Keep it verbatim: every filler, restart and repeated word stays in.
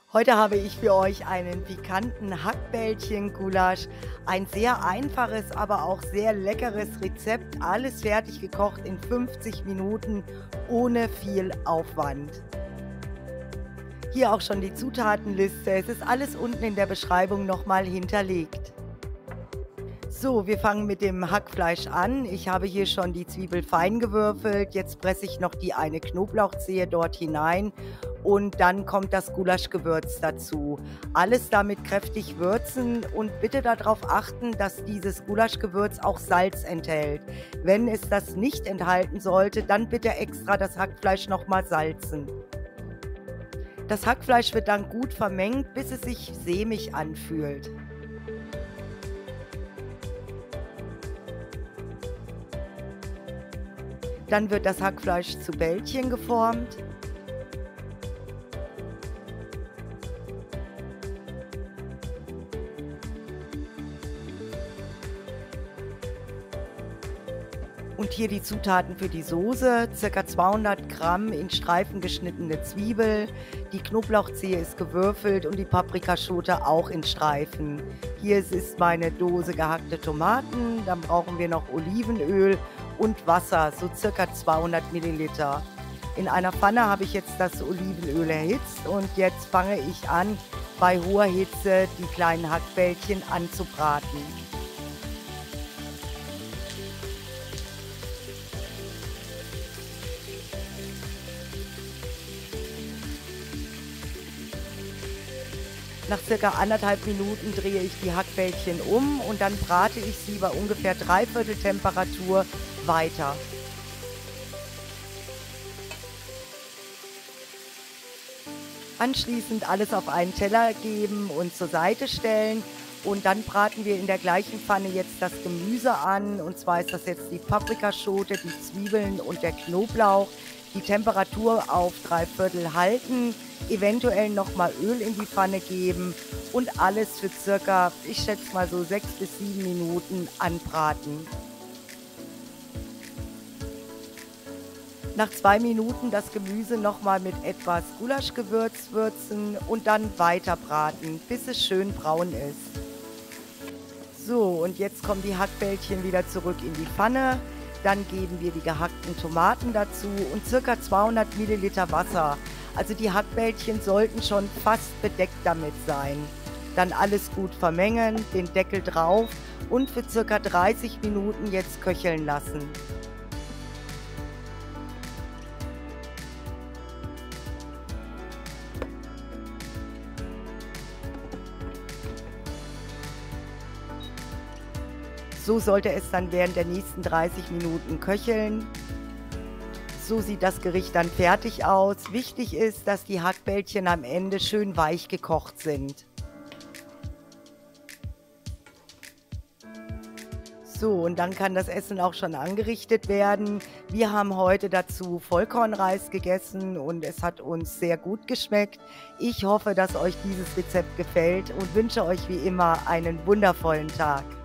Heute habe ich für euch einen pikanten Hackbällchen-Gulasch. Ein sehr einfaches, aber auch sehr leckeres Rezept. Alles fertig gekocht in fünfzig Minuten ohne viel Aufwand. Hier auch schon die Zutatenliste. Es ist alles unten in der Beschreibung nochmal hinterlegt. So, wir fangen mit dem Hackfleisch an. Ich habe hier schon die Zwiebel fein gewürfelt. Jetzt presse ich noch die eine Knoblauchzehe dort hinein und dann kommt das Gulaschgewürz dazu. Alles damit kräftig würzen und bitte darauf achten, dass dieses Gulaschgewürz auch Salz enthält. Wenn es das nicht enthalten sollte, dann bitte extra das Hackfleisch nochmal salzen. Das Hackfleisch wird dann gut vermengt, bis es sich sämig anfühlt. Dann wird das Hackfleisch zu Bällchen geformt. Und hier die Zutaten für die Soße, ca. zweihundert Gramm in Streifen geschnittene Zwiebel, die Knoblauchzehe ist gewürfelt und die Paprikaschote auch in Streifen. Hier ist meine Dose gehackte Tomaten, dann brauchen wir noch Olivenöl und Wasser, so ca. zweihundert Milliliter. In einer Pfanne habe ich jetzt das Olivenöl erhitzt und jetzt fange ich an, bei hoher Hitze die kleinen Hackbällchen anzubraten. Nach circa anderthalb Minuten drehe ich die Hackbällchen um und dann brate ich sie bei ungefähr Dreiviertel Temperatur weiter. Anschließend alles auf einen Teller geben und zur Seite stellen und dann braten wir in der gleichen Pfanne jetzt das Gemüse an, und zwar ist das jetzt die Paprikaschote, die Zwiebeln und der Knoblauch. Die Temperatur auf Dreiviertel halten, eventuell nochmal Öl in die Pfanne geben und alles für circa, ich schätze mal so sechs bis sieben Minuten anbraten. Nach zwei Minuten das Gemüse nochmal mit etwas Gulaschgewürz würzen und dann weiter braten, bis es schön braun ist. So, und jetzt kommen die Hackbällchen wieder zurück in die Pfanne. Dann geben wir die gehackten Tomaten dazu und ca. zweihundert Milliliter Wasser. Also die Hackbällchen sollten schon fast bedeckt damit sein. Dann alles gut vermengen, den Deckel drauf und für ca. dreißig Minuten jetzt köcheln lassen. So sollte es dann während der nächsten dreißig Minuten köcheln. So sieht das Gericht dann fertig aus. Wichtig ist, dass die Hackbällchen am Ende schön weich gekocht sind. So, und dann kann das Essen auch schon angerichtet werden. Wir haben heute dazu Vollkornreis gegessen und es hat uns sehr gut geschmeckt. Ich hoffe, dass euch dieses Rezept gefällt und wünsche euch wie immer einen wundervollen Tag.